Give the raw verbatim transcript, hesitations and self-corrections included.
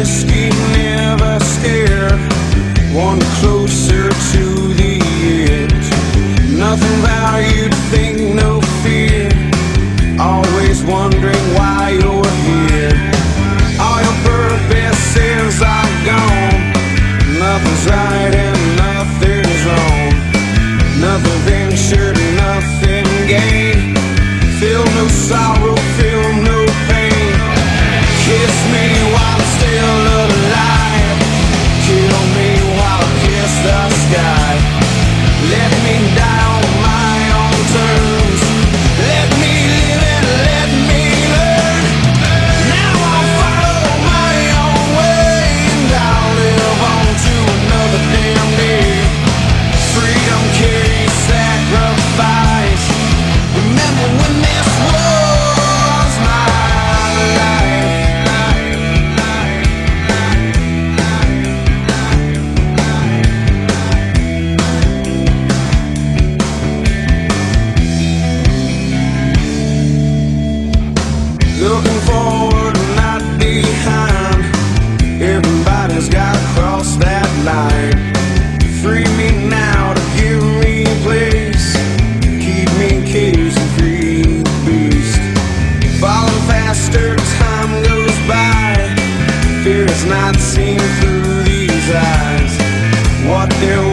risky, never scared. One closer to the edge. Nothing valued, think no fear. Always wondering why you're here. All your purposes are gone. Nothing's right and nothing's wrong. Nothing ventured, nothing gained. Feel no sorrow, feel no pain. Kiss me while I'm still alive. Kill me while I kiss the sky. Let me die on my own terms. Let me live and let me learn. Now I'll follow my own way, and I'll live on to another damn day. Freedom carries sacrifice. Remember when this was my life. Looking forward, not behind. Everybody's gotta cross that line. Free me now to give me place. Keep me caged and free the beast. Falling faster, time goes by. Fear is not seen through these eyes. What they're